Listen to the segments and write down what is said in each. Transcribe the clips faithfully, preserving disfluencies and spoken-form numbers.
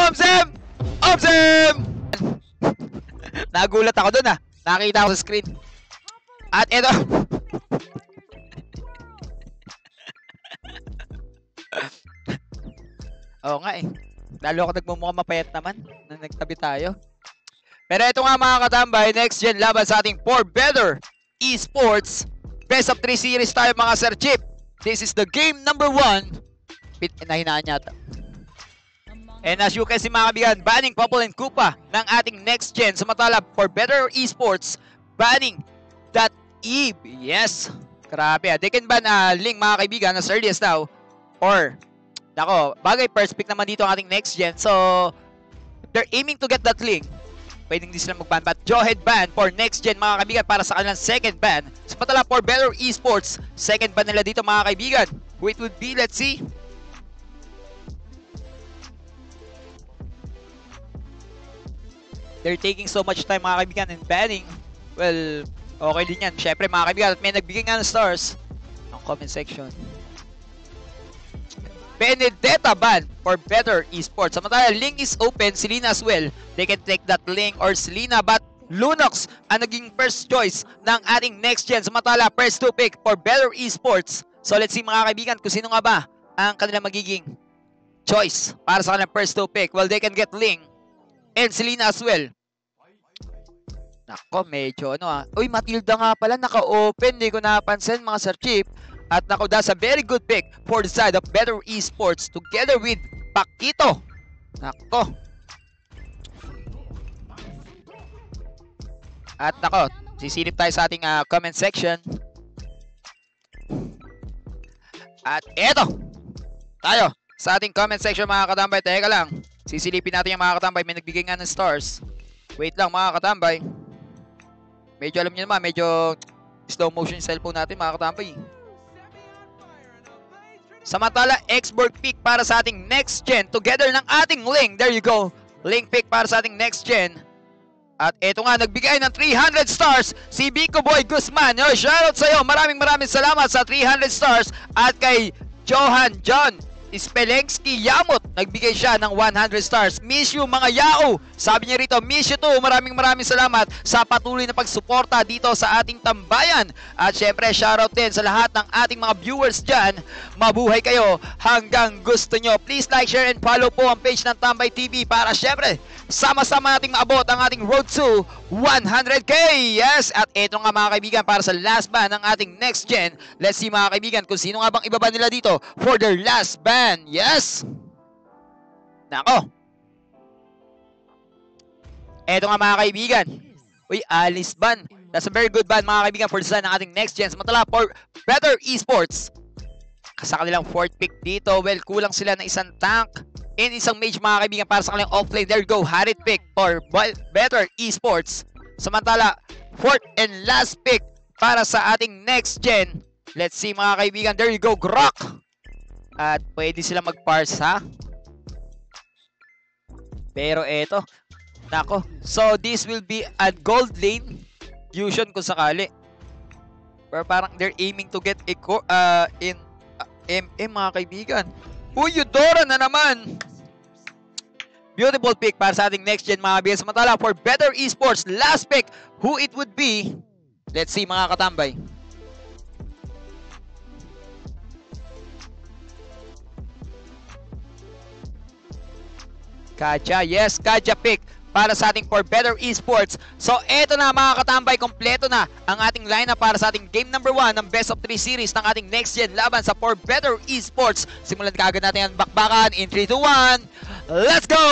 Omzem! Omzem! Nagulat ako dun ah. Nakita ko sa screen. At ito. Oo nga eh. Lalo ako nagmumukhang mapayat naman na nagtabi tayo. Pero ito nga mga katambay, next gen laban sa ating For Better Esports. Best of three series tayo mga Sir Chip. This is the game number one. Nahinaan yata. And as you can see mga kabigan, banning Popol and Kupa ng ating next gen. Samantala, For Better Esports, banning that Eve. Yes. Grabe ah. They can ban uh, link mga kaibigan as early as now. Or, nako, bagay first pick naman dito ang ating next gen. So, they're aiming to get that link. Pwedeng di sila mag-ban. But go ahead ban for next gen mga kaibigan para sa kanilang second ban. Samantala, For Better Esports, second ban nila dito mga kaibigan. Who it would be, let's see. They're taking so much time mga kaibigan in banning. Well, okay din yan. Syempre mga kaibigan, at may nagbigay nga ng stars ang comment section. Benedetta ban for Better Esports. Samantala, link is open. Selena as well. They can take that link or Selena. But Lunox ang naging first choice ng ating next gen. Samantala, first to pick for Better Esports. So let's see mga kaibigan kung sino nga ba ang kanilang magiging choice para sa kanilang first to pick. Well, they can get link and Selena as well. Nako, medyo ano ah. Uy, Matilda nga pala. Naka-open. Hindi ko napansin mga Sir Chip. At nako, that's a very good pick for the side of Better Esports together with Paquito. Nako. At nako, sisilip tayo sa ating uh, comment section. At eto, tayo sa ating comment section mga katambay. Teka lang, sisilipin natin yung mga katambay. May nagbigay nga ng stars. Wait lang mga katambay. Medyo alam niyo naman, medyo slow motion yung cellphone natin mga katambay. Samantala, Xborg pick para sa ating next gen together ng ating link. There you go. Link pick para sa ating next gen. At eto nga, nagbigay ng three hundred stars si Biko Boy Guzman. Yo, shoutout sa iyo. Maraming maraming salamat sa three hundred stars. At kay Johan John Spelensky Yamot, nagbigay siya ng one hundred stars. Miss you mga yao. Sabi niya rito, miss you too. Maraming maraming salamat sa patuloy na pagsuporta dito sa ating tambayan. At syempre, shoutout din sa lahat ng ating mga viewers dyan. Mabuhay kayo hanggang gusto nyo. Please like, share, and follow po ang page ng Tambay T V para syempre, sama-sama nating maabot ang ating road to one hundred K. Yes, at ito nga mga kaibigan para sa last ban ng ating next gen. Let's see mga kaibigan kung sino nga bang ibaba nila dito for their last ban. Yes. Nako. Ito nga mga kaibigan. Uy, Alice ban. That's a very good ban mga kaibigan for the design ng ating next gen. Samantala, for Better Esports, sa kanilang fourth pick dito, well, kulang sila ng isang tank in isang mage mga kaibigan para sa kanilang offlane. There you go, Harit pick for Better Esports. Samantala, fourth and last pick para sa ating next gen. Let's see mga kaibigan, there you go, Grok. At pwede sila mag-parse ha. Pero eto, nako. So this will be a gold lane fusion kung sakali. Pero parang they're aiming to get a uh, in uh, M M mga kaibigan. Uy, Eudora na naman. Beautiful pick para sa ating next gen mga kaibigan. Samantala for Better Esports, last pick, who it would be? Let's see mga katambay. Kaja, yes, Kaja pick para sa ating For Better Esports. So, eto na mga katambay, kompleto na ang ating lineup para sa ating game number one ng Best of three series ng ating next gen laban sa For Better Esports. Simulan kaagad natin ang bakbakan in three, two, one. Let's go!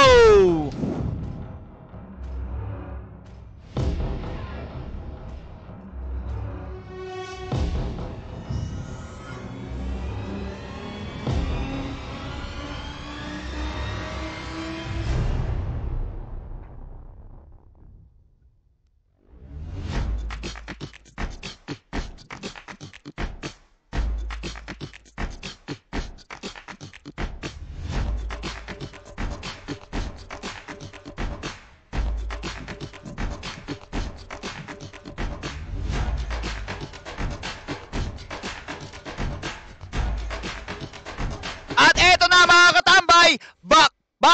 At eto na mga katambay, bak baka na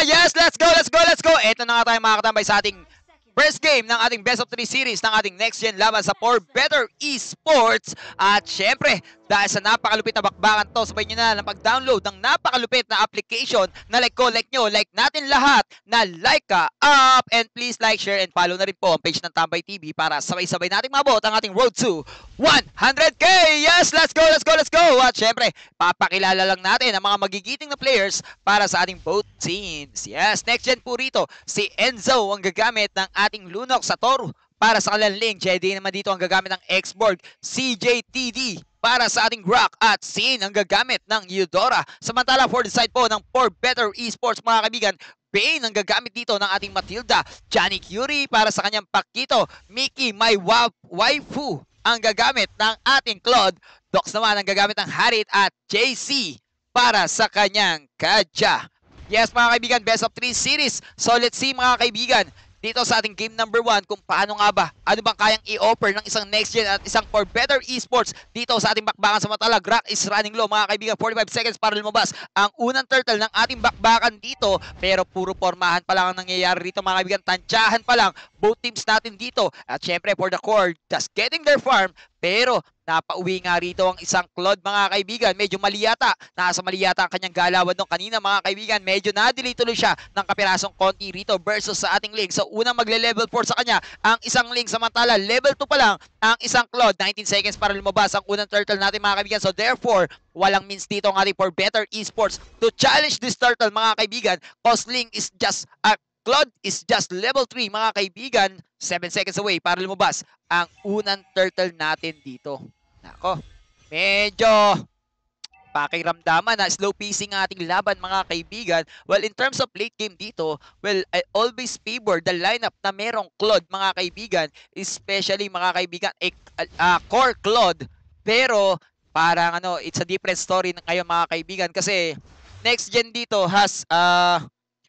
Yes, let's go, let's go, let's go. Ito na nga tayo mga katambay sa ating first game ng ating best of three series ng ating next gen laban sa For Better Esports. At syempre, dahil sa napakalupit na bakbakan to, sabay nyo na lang pag-download ng napakalupit na application na like ko, like nyo, like natin lahat na like ka up. And please like, share, and follow na rin po ang page ng Tambay T V para sabay-sabay nating mabot ang ating road to one hundred K. Yes, let's go, let's go, let's go. At syempre, papakilala lang natin ang mga magigiting na players para sa ating both teams. Yes, next gen po rito, si Enzo ang gagamit ng ating Lunox sa Toru para sa kanilang link. J D naman dito ang gagamit ng Xborg, C J T D para sa ating Rock, at Sin ang gagamit ng Eudora. Samantala for the side po ng For Better Esports mga kaibigan, Bane ang gagamit dito ng ating Matilda, Johnny Curie para sa kanyang Pakito, Mickey my wa waifu ang gagamit ng ating Claude, Dox naman ang gagamit ng Harit, at J C para sa kanyang Kadja. Yes mga kaibigan, best of three series. So let's see mga kaibigan, dito sa ating game number one, kung paano nga ba, ano bang kayang i-offer ng isang next gen at isang For Better Esports dito sa ating bakbakan. Samantala, Rock is running low mga kaibigan, forty-five seconds para lumabas ang unang turtle ng ating bakbakan dito, pero puro formahan pa lang ang nangyayari rito mga kaibigan, tansyahan pa lang both teams natin dito. At syempre for the core, just getting their farm, pero napauwi nga rito ang isang Claude mga kaibigan. Medyo mali yata. Nasa mali yata ang kanyang galawan nung kanina mga kaibigan. Medyo na-delay tuloy siya ng kapirasong konti rito versus sa ating Link. So unang magle-level four sa kanya ang isang Link. Samantala level two pa lang ang isang Claude. nineteen seconds para lumabas ang unang turtle natin mga kaibigan. So therefore, walang means dito ang ating For Better Esports to challenge this turtle mga kaibigan. Cause Link is just a Claude is just level three mga kaibigan. seven seconds away para lumabas ang unang turtle natin dito. Nako, medyo pakiramdaman na slow pacing ang ating laban mga kaibigan. Well, in terms of late game dito, well, I always favor the lineup na merong Claude mga kaibigan. Especially mga kaibigan, eh, uh, core Claude. Pero parang ano, it's a different story ngayon mga kaibigan. Kasi next gen dito has, uh,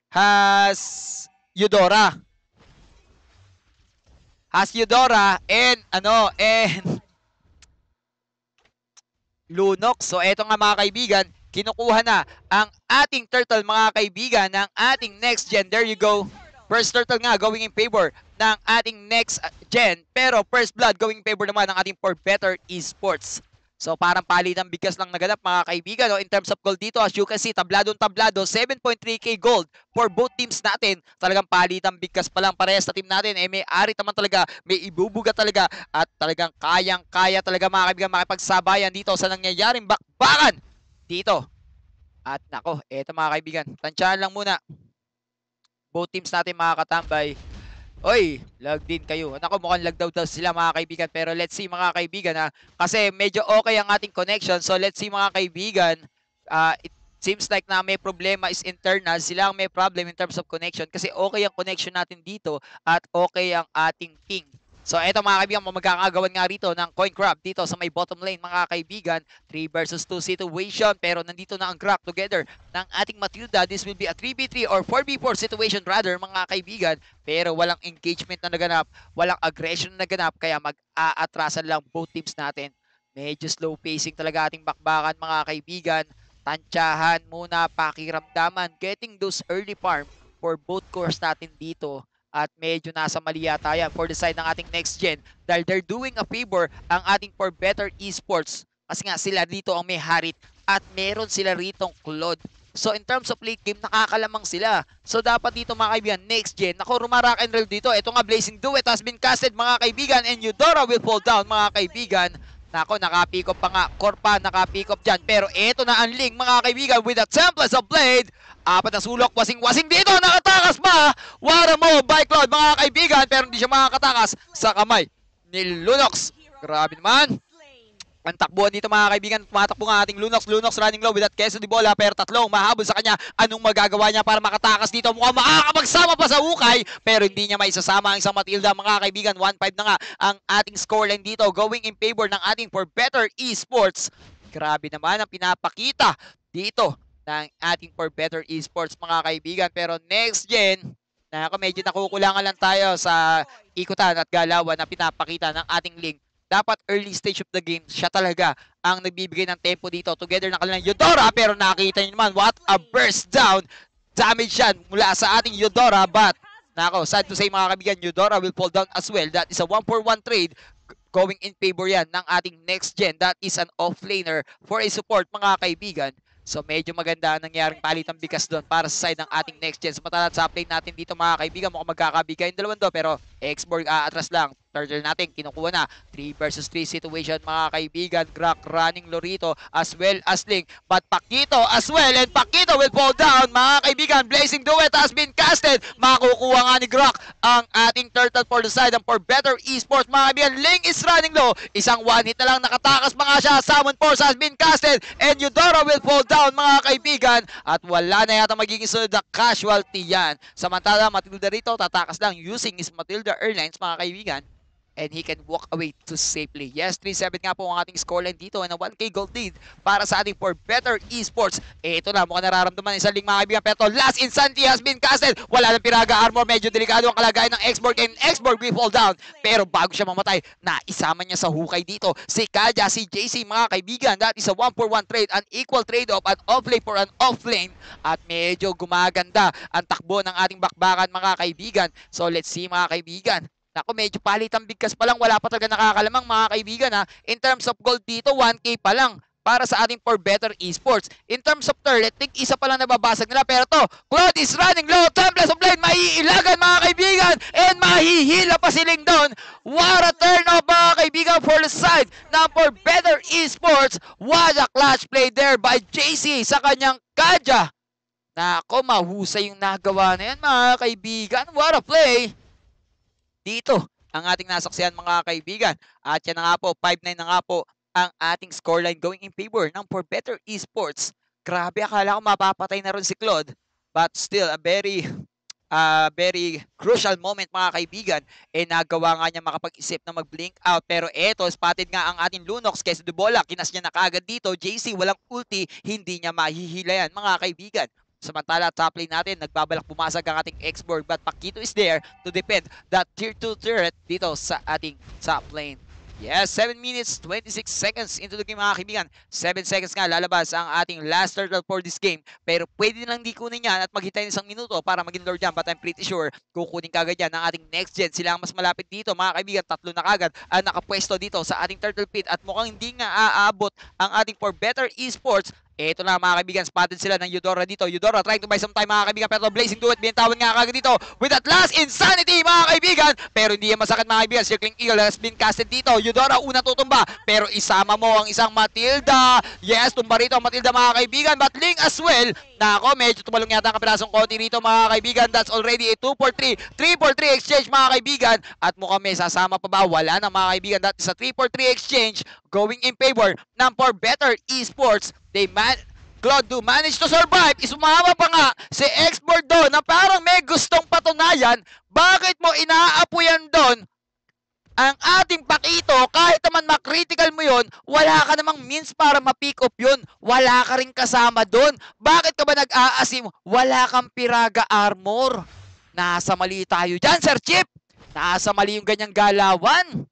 has Eudora. Has Eudora and ano and Lunox. So eto nga mga kaibigan, kinukuha na ang ating turtle mga kaibigan ng ating next gen. There you go. First turtle nga going in favor ng ating next gen, pero first blood going in favor naman ng ating For Better Esports. So parang palitang bigas lang naganap mga kaibigan. No? In terms of gold dito, as you can see, tabladong tablado, seven point three K gold for both teams natin. Talagang palitang bigas pa lang parehas sa team natin. Eh, may ari naman talaga, may ibubuga talaga, at talagang kayang-kaya talaga mga kaibigan makipagsabayan dito sa nangyayaring bakbakan dito. At nako, eto mga kaibigan, tansyahan lang muna. Both teams natin mga katambay. Oy, lag din kayo. Nako, mukhang lag daw daw sila mga kaibigan. Pero let's see mga kaibigan ha. Kasi medyo okay ang ating connection. So let's see mga kaibigan. Uh, it seems like na may problema is internal. Sila ang may problem in terms of connection. Kasi okay ang connection natin dito at okay ang ating ping. So eto mga kaibigan, magkakagawan nga rito ng coin grab dito sa may bottom lane mga kaibigan. three versus two situation, pero nandito na ang Grok together ng ating Matilda. This will be a three v three or four v four situation rather mga kaibigan. Pero walang engagement na naganap, walang aggression na naganap, kaya mag-aatrasan lang both teams natin. Medyo slow pacing talaga ating bakbakan mga kaibigan. Tansyahan muna, pakiramdaman, getting those early farm for both cores natin dito. At medyo nasa mali yata yan for the side ng ating next gen. Dahil they're doing a favor ang ating For Better Esports. Kasi nga sila dito ang may Harit at meron sila ritong Claude. So in terms of late game, nakakalamang sila. So dapat dito mga kaibigan, next gen. Ako, rumarock and roll dito. Ito nga, Blazing Duet has been casted mga kaibigan. And Eudora will fall down mga kaibigan. Nako, nakapikop pa nga. Korpa, nakapikop dyan. Pero ito na ang Link mga kaibigan with a Templars of Blade. Apat na sulok, wasing-wasing dito. Nakatakas pa. Wara mo by Claude mga kaibigan. Pero hindi siya makakatakas sa kamay ni Lunox. Grabe naman. Ang takbuhan dito mga kaibigan, tumatakbo nga ating Lunox. Lunox running low with that keso di bola, pero tatlong mahabol sa kanya. Anong magagawa niya para makatakas dito? Mukhang makakapagsama pa sa hukay, pero hindi niya maisasama ang isang Matilda mga kaibigan. one five na nga ang ating scoreline dito, going in favor ng ating For Better Esports. Grabe naman ang pinapakita dito ng ating For Better Esports mga kaibigan. Pero next gen, na medyo nakukulangan lang tayo sa ikutan at galawan na pinapakita ng ating Link. Dapat early stage of the game, siya talaga ang nagbibigay ng tempo dito together ng kanilang Eudora. Pero nakita niyo naman, what a burst down damage yan mula sa ating Eudora, but nako, sad to say mga kaibigan, Eudora will fall down as well. That is a one for one trade going in favor yan ng ating Nexgen. That is an offlaner for a support mga kaibigan. So medyo maganda ang nangyaring palitang bigas doon para sa side ng ating Nexgen. Samantala sa play natin dito mga kaibigan, mukhang magkakabigay yung dalawang do, pero Xborg aatras lang. Turtle natin, kinukuha na. three versus three situation mga kaibigan. Grak running Lorito as well as Link. But Pakito as well, and Pakito will fall down mga kaibigan. Blazing Duet has been casted. Makukuha nga ni Grak ang ating turtle for the side and for better esports mga kaibigan. Link is running low. Isang one hit na lang nakatakas mga siya. Summon Force has been casted and Eudora will fall down mga kaibigan. At wala na yata magiging sunod na casualty yan. Samantala Matilda rito tatakas lang using his Matilda Airlines mga kaibigan. And he can walk away to safely. Yes, three seven nga po ang ating scoreline dito and a one K gold lead para sa ating for better esports. Eh, ito na, mukhang nararamdaman isang link mga kaibigan. Pero last insanity has been casted. Wala ng Piraga Armor. Medyo delikado ang kalagayan ng Xborg and Xborg will fall down. Pero bago siya mamatay, naisama niya sa hukay dito si Kaja, si J C mga kaibigan. That is a one for one trade, an equal trade-off, an off-lane for an off-lane. At medyo gumaganda ang takbo ng ating bakbakan mga kaibigan. So let's see mga kaibigan. Nako, medyo palitang bigkas pa lang. Wala pa talaga nakakalamang mga kaibigan ha. In terms of gold dito, one K pa lang para sa ating for better esports. In terms of turret, tig isa pa lang nababasag nila. Pero to, Claude is running low. Templars of lane, maiilagan mga kaibigan. And mahihila pa siling doon. What a turn off mga kaibigan for the side na for better esports. What a clutch play there by J C sa kanyang Kaja. Nako, mahusay yung nagawa na yan mga kaibigan. What a play. Dito ang ating nasaksihan mga kaibigan. At yan na nga po, five nine na nga po ang ating scoreline going in favor ng for better esports. Grabe, akala ko mapapatay na rin si Claude. But still, a very, uh, very crucial moment mga kaibigan. Eh nagawa nga niya makapag-isip na mag-blink out. Pero eto, spotted nga ang ating Lunox kaysa Dubola. Kinas niya na kaagad dito. J C, walang ulti, hindi niya mahihila yan mga kaibigan. Samantala, top lane natin, nagbabalak pumasag ang ating Xborg, but Pakito is there to defend that tier two turret dito sa ating top lane. Yes, seven minutes, twenty-six seconds into the game mga kaibigan. seven seconds nga lalabas ang ating last turtle for this game. Pero pwede lang di kunin yan at maghintay ng isang minuto para maging Lord yan. But I'm pretty sure kukunin kagad yan ng ating Nexgen. Sila ang mas malapit dito mga kaibigan. Tatlo na kagad ang nakapwesto dito sa ating turtle pit. At mukhang hindi nga aabot ang ating for better esports. Ito na mga kaibigan, spotted sila ng Eudora dito. Eudora trying to buy some time mga kaibigan. Pero Blazing Duet, binitawan nga kagad dito with that last insanity mga kaibigan. Pero hindi yan masakit mga kaibigan. Circling Eagle has been casted dito. Eudora una tutumba. Pero isama mo ang isang Matilda. Yes, tumba rito ang Matilda mga kaibigan. But Ling as well. Nako, medyo tumalong yata ang kapirasong konti rito mga kaibigan. That's already a two for three. three for three exchange mga kaibigan. At mukhang may sasama pa ba? Wala na mga kaibigan. That is a three for three exchange going in favor ng for better esports. They man Claude do manage to survive. Isumama pa nga si Xborg doon na parang may gustong patunayan. Bakit mo inaapuyan doon ang ating Pakito? Kahit naman makritical mo yun, wala ka namang means para ma-pick up yun. Wala ka rin kasama doon. Bakit ka ba nag-aasim? Wala kang Piraga Armor. Nasa mali tayo dyan, Sir Chip. Nasa mali yung ganyang galawan.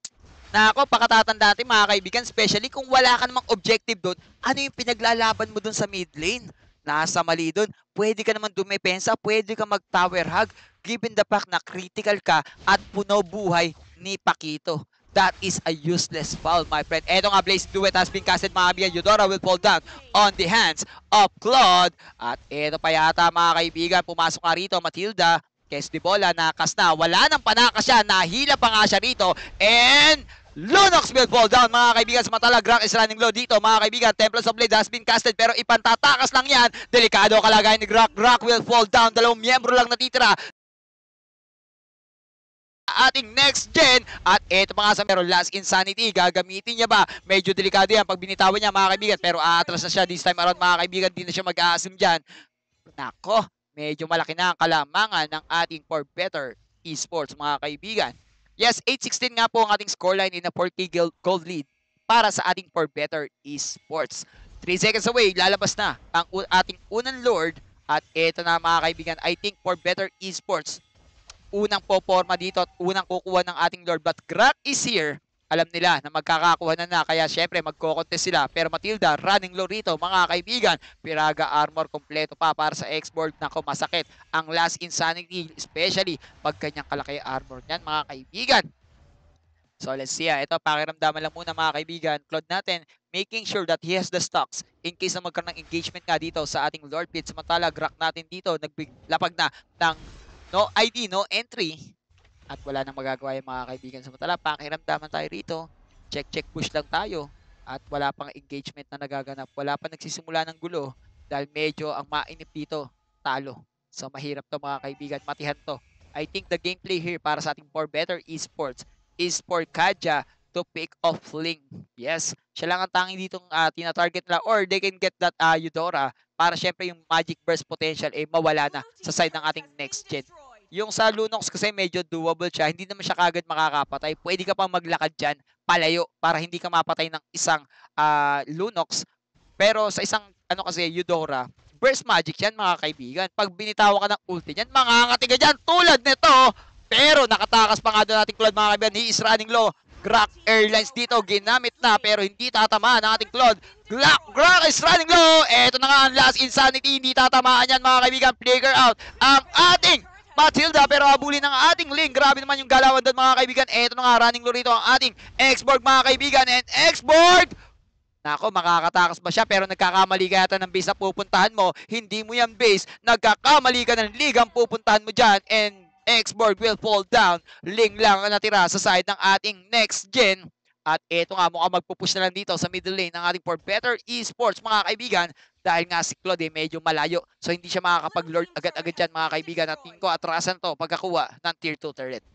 Na ako, pakatatanda natin mga kaibigan, especially kung wala ka namang objective doon, ano yung pinaglalaban mo doon sa mid lane? Nasa mali doon. Pwede ka naman dumepensa, pwede ka mag-tower hug, given the fact na critical ka at puno buhay ni Pakito. That is a useless foul, my friend. Eto nga, Blaze Duet has been casted mga kaibigan. Eudora will fall down on the hands of Claude. At eto pa yata mga kaibigan, pumasok nga rito, Matilda. Kes de Bola, nakas na. Wala nang panakas siya, nahila pa nga siya rito. And Lunox will fall down mga kaibigan. Samantala, Grak is running low dito mga kaibigan. Templars of Blade has been casted pero ipantatakas lang yan. Delikado kalagayan ni Grak. Grak will fall down. Dalawang miyembro lang natitira. Ating Nexgen. At eto pa nga sa pero last insanity. Gagamitin niya ba? Medyo delikado yan pag binitawan niya mga kaibigan. Pero aatras na siya this time around mga kaibigan. Di na siya mag-aasim dyan. Nako, medyo malaki na ang kalamangan ng ating for better esports mga kaibigan. Yes, eight sixteen nga po ang ating scoreline in a four K gold lead para sa ating for better esports. three seconds away, lalabas na ang ating unang Lord. At eto na mga kaibigan, I think for better esports, unang poporma dito at unang kukuha ng ating Lord. But Grak is here alam nila na magkakakuha na na, kaya syempre magko-contest sila. Pero Matilda, running low rito mga kaibigan. Piraga armor kompleto pa para sa X-Board. Nako, masakit ang last insanity, especially pag kanyang kalaki armor niyan mga kaibigan. So let's see, ah. Ito, pakiramdaman lang muna mga kaibigan. Claude natin, making sure that he has the stocks in case na magkaroon ng engagement nga dito sa ating Lord Pit. Samantala, Grak natin dito, naglapag na ng no I D, no entry. At wala nang magagawa yung mga kaibigan. Samantala, pakiramdaman tayo rito. Check, check, push lang tayo. At wala pang engagement na nagaganap. Wala pa nagsisimula ng gulo dahil medyo ang mainip dito, talo. So mahirap to mga kaibigan, matihan to. I think the gameplay here para sa ating for better esports is for Kaja to pick off Ling. Yes, siya lang ang tanging ditong uh, tina-target nila, or they can get that uh, Eudora para syempre yung magic burst potential eh mawala na sa side ng ating next gen. Yung sa Lunox kasi medyo doable siya, hindi naman siya kagad makakapatay. Pwede ka pang maglakad dyan palayo para hindi ka mapatay ng isang uh, Lunox. Pero sa isang ano kasi Eudora, burst magic yan mga kaibigan. Pag binitawa ka ng ulti niyan, mangangati ka dyan tulad nito. Pero nakatakas pa nga doon nating Claude mga kaibigan. He is running low. Grak Airlines dito ginamit na pero hindi tatama ng ating Claude. Grak, Grak is running low. Eto na nga ang last insanity. Hindi tatamaan yan mga kaibigan. Flicker out ang ating Matilda pero abuli ng ating Ling. Grabe naman yung galawan doon mga kaibigan. Eto na nga running low rito ang ating X-Borg mga kaibigan. And X-Borg, nako, makakatakas ba siya? Pero nagkakamali ka yata ng base na pupuntahan mo. Hindi mo yan base. Nagkakamali ka ng ligang pupuntahan mo dyan. And X-Borg will fall down. Ling lang ang natira sa side ng ating next gen. At eto nga, mukhang magpupush na lang dito sa middle lane ng ating for better esports mga kaibigan. Dahil nga si Claude eh, medyo malayo. So hindi siya makakapag-lord agad-agad dyan mga kaibigan. At tingin ko atrasan to pagkakuha ng tier two turret.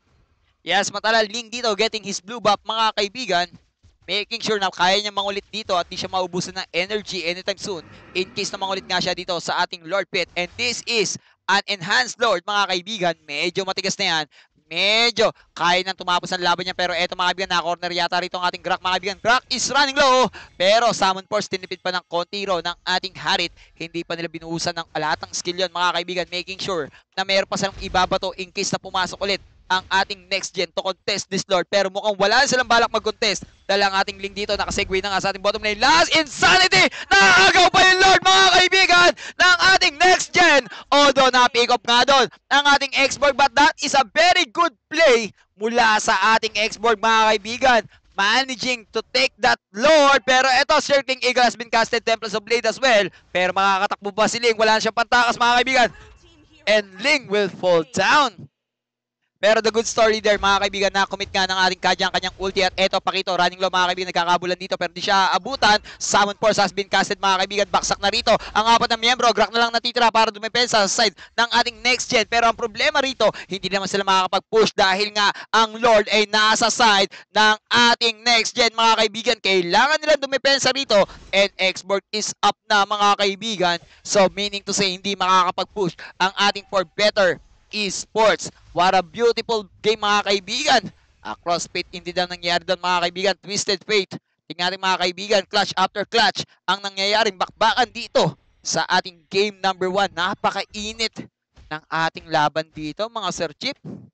Yes, matala Ling dito getting his blue buff mga kaibigan. Making sure na kaya niya mangulit dito at di siya maubusan ng energy anytime soon. In case na mangulit nga siya dito sa ating Lord Pit. And this is an enhanced Lord mga kaibigan. Medyo matigas na yan. Medyo kaya nang tumapos ang laban niya. Pero eto mga kaibigan, na-corner yata rito ang ating Grak mga kaibigan. Grak is running low. Pero Summon Force tinipid pa ng konti ro ng ating Harit. Hindi pa nila binuhusan ng lahat ng skill yun mga kaibigan. Making sure na meron pa silang ibabato in case na pumasok ulit ang ating next gen to contest this Lord. Pero mukhang wala silang balak mag-contest dahil ang ating Ling dito nakasegue na nga sa ating bottom lane. Last insanity! Nakagaw pa yung Lord mga kaibigan ng ating next gen. Although na-pick up nga doon ang ating X-Borg, but that is a very good play mula sa ating X-Borg mga kaibigan. Managing to take that Lord. Pero eto, Circling Eagle has been casted, Temples of Blade as well. Pero makakatakbo pa si Ling. Wala na siyang pantakas mga kaibigan. And Ling will fall down. Pero the good story there mga kaibigan, na commit nga ng ating Kaja ang kanyang ulti. At eto Pakito, running low mga kaibigan, nagkakabulan dito pero di siya abutan. Summon Force has been casted mga kaibigan. Baksak na rito ang apat na miyembro. Grak na lang natitira para dumepensa sa side ng ating next gen. Pero ang problema rito, hindi naman sila makakapag-push dahil nga ang Lord ay nasa side ng ating next gen mga kaibigan. Kailangan nila dumepensa rito. And X-Borg is up na mga kaibigan. So meaning to say, hindi makakapag-push ang ating for better esports. What a beautiful game mga kaibigan. Uh, crossfit hindi lang nangyayari doon mga kaibigan. Twisted fate. Tingnan natin mga kaibigan, clutch after clutch ang nangyayaring bakbakan dito sa ating game number one. Napakainit ng ating laban dito mga Sir Chip.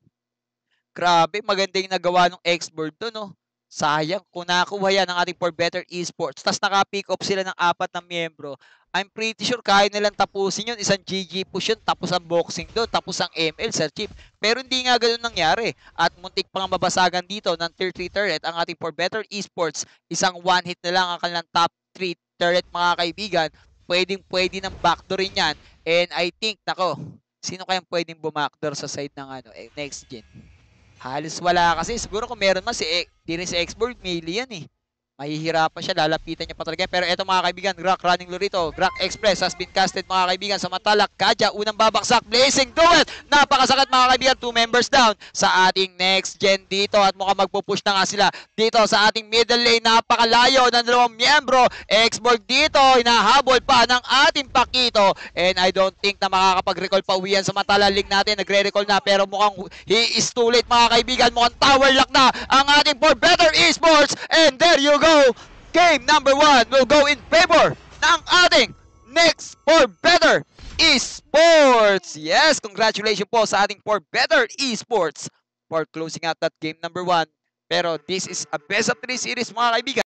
Grabe, maganda yung nagawa ng X-Board doon, no? Sayang kung nakuha yan ng ating for better esports. Tapos naka-pick up sila ng apat na miyembro. I'm pretty sure kaya nilang tapusin yun. Isang G G push yun, tapos ang boxing doon, tapos ang M L, Sir Chip. Pero hindi nga ganun nangyari. At muntik pang mabasagan dito ng tier three turret ang ating for better esports. Isang one hit na lang ang kanilang top three turret mga kaibigan. Pwedeng pwede ng backdoorin yan. And I think, nako, sino kayang pwedeng bumackdoor sa side ng ano, eh, next gen? Halos wala kasi. Siguro kung meron man, si, e di rin si X-Borg, melee yan eh. Mahihirapan siya, lalapitan niya pa talaga. Pero eto mga kaibigan, Grak running lurito. Grak Express has been casted mga kaibigan. Samantala, Kaja, unang babaksak. Blazing duel. Napakasakit mga kaibigan. Two members down sa ating next gen dito. At mukhang magpupush na nga sila dito sa ating middle lane. Napakalayo ng dalawang miyembro. X-Borg dito, hinahabol pa ng ating Pakito. And I don't think na makakapag-recall pa uwi yan. Samantala, link natin, nagre-recall na. Pero mukhang he is too late mga kaibigan. Mukhang tower lock na ang ating for better esports. And there you go. Go. Game number one will go in favor ng ating next for better esports. Yes, congratulations po sa ating for better esports for closing out that game number one. Pero this is a best of three series mga kaibigan.